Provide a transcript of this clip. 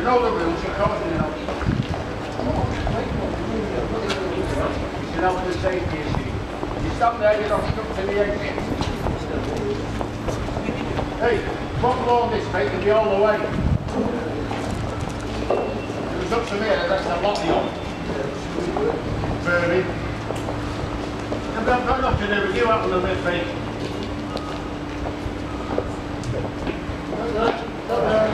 know the rules, of course you know. You know the safety issue. You stop there, you're not stuck to the exit. Hey, what law this mate can be all the way? It was up to me, that's a lot of you. Burning. I've got nothing to do with you having a lift, mate.